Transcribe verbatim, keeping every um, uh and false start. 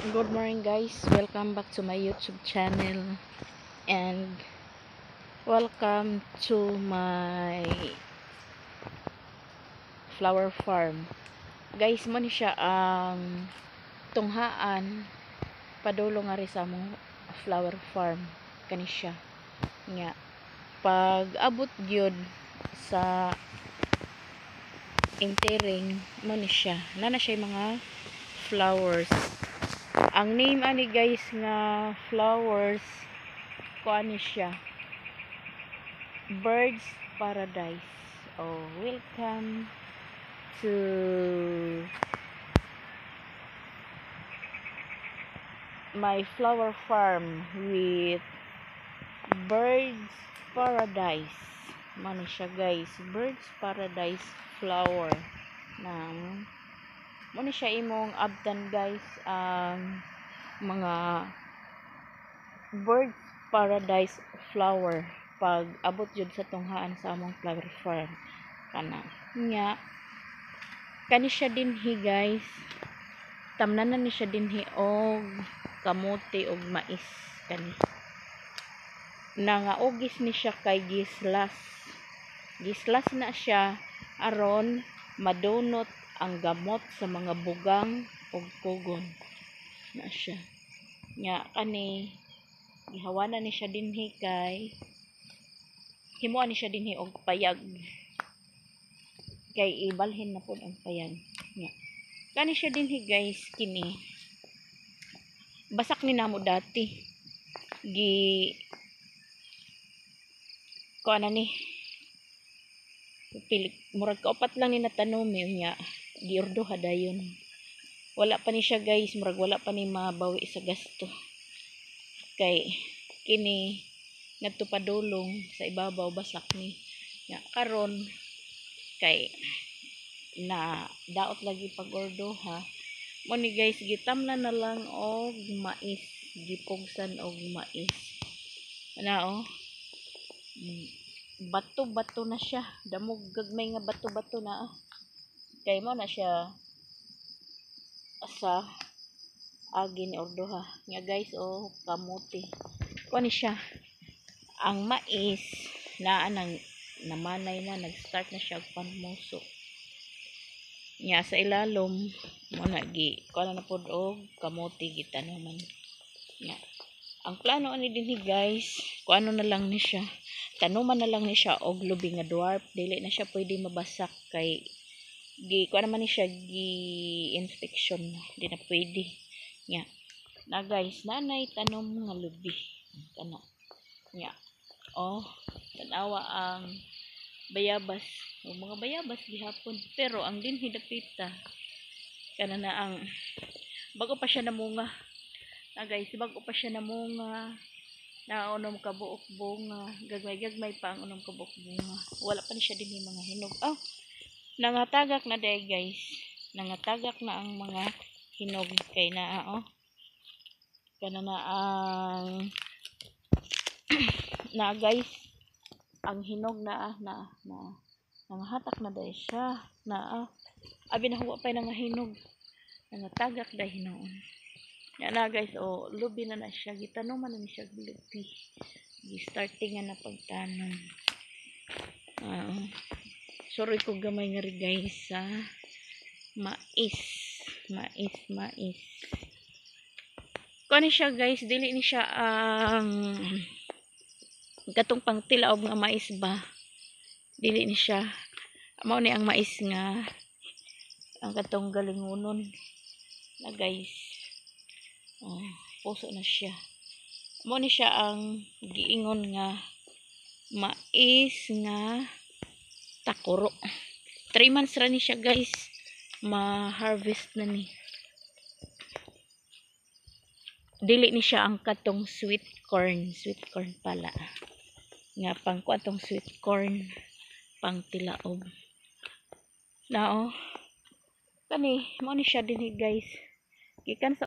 Good morning guys, welcome back to my YouTube channel and welcome to my flower farm. Guys, mo ni siya ang tunghaan padulo nga ri sa among flower farm kani siya. Nga pag abot gyud sa entering mo ni siya. Nana siya mga flowers. Ang name ani guys nga flowers ko ani siya, Birds Paradise. Oh, welcome to my flower farm with Birds Paradise. Mano siya guys, Birds Paradise flower nang muna siya imong abdan guys ang um, mga Birds Paradise flower pag abot jud sa tunghaan sa among flower farm kana nya kani siya dinhi guys, tamnanan ni siya dinhi og kamote og mais kani nangaugis ni siya kay gislas gislas na siya aron madunot ang gamot sa mga bugang ug kugon na siya nya kani gihawanan ni siya dinhi kay himuan ni siya dinhi og payag kay ibalhin na pud ang payag nya kani siya dinhi guys, kini basak ni namo dati gi ko ana ni pilik murag kaupat lang ni natanom niya giordo hadayon wala pa ni siya guys, murag wala pa ni mabawi sa gasto kay kini ngadto padulong sa ibabaw basak ni nya karon kay na daot lagi pag ordo ha mo ni guys gitamnan na lang og mais, gipugsan og mais ana oh bato-bato na siya, damog gagmay nga bato-bato na ah. Kay mo na siya sa agi ni ordo ha nga guys oh kamote kani siya ang mais na nang namanay na nag-start na siya og panmuso nya sa ilalom mo na gi kuan na pod og kamote gitanuman nya ang plano ani dinhi guys kuano na lang ni siya tanuman na lang ni siya og lubi nga dwarf, dili na siya pwede mabasak kay gi kuan naman ni siya gi inspection di na pwede nya na guys nanay tanom nga lubi kana nya oh tanawa ang bayabas o mga bayabas gihapon pero ang dinhi dapita kana na ang bago pa siya namunga na guys bago pa siya namunga na unom ka buok bunga gagmay-gagmay pa ang unom ka buok bunga wala pa ni siya dinhi mga hinog oh nangatagak na day guys nangatagak na ang mga hinog kay naa oh kana na ang na guys ang hinog na na na nangahatak na day siya na abi na huwa pa nang hinog nangatagak day hinoon yan na guys oh lubi na na siya gitanuman na ni siya lubi gi-starting na pagtanom uh, sorry ko gamay nga ri guys sa mais mais mais kani siya guys dili ni siya ang um, katong pang tilaog nga mais ba dili ni siya mao ni ang mais nga ang katong galingonon na guys oh, puso na siya mo ni siya ang giingon nga mais nga takuro three months ra ni siya guys ma-harvest na ni dili ni siya ang katong sweet corn sweet corn pala nga pang kuatong sweet corn pang tilaog na oh kani mo ni siya dinhi guys gikan sa